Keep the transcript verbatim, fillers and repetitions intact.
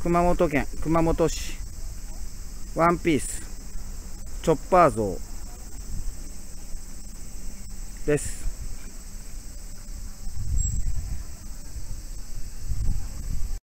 熊本県熊本市ワンピースチョッパー像です。